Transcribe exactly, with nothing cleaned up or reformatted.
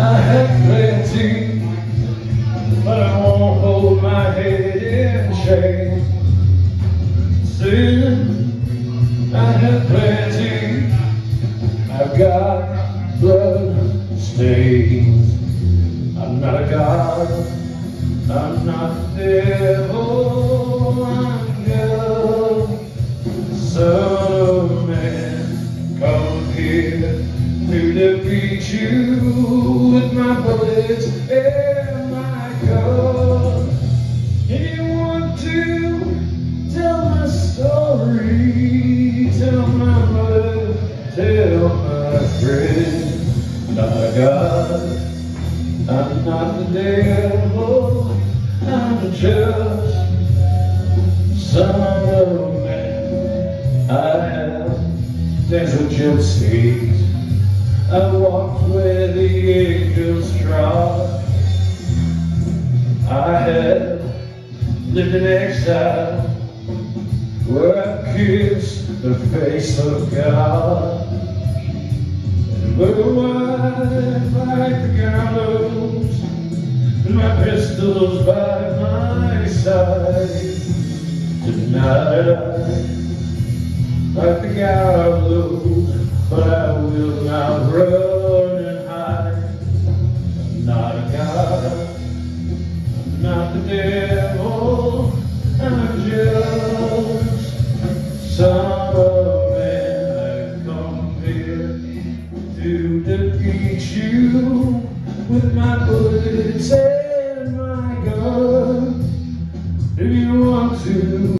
I have plenty, but I won't hold my head in shame. Sin, I have plenty, I've got blood stains. I'm not a god, I'm not the devil, I'm just Son of Man, come here to defeat you with my bullets and my gun. If you want to tell my story, tell my mother, tell my friend. Not a god, I'm not the devil, I'm just Son of Man. I have desert gypsies, I walked where the angels trod. I have lived in exile, where I kissed the face of God. And look wide like the gallows, and my pistol's by my side. Tonight I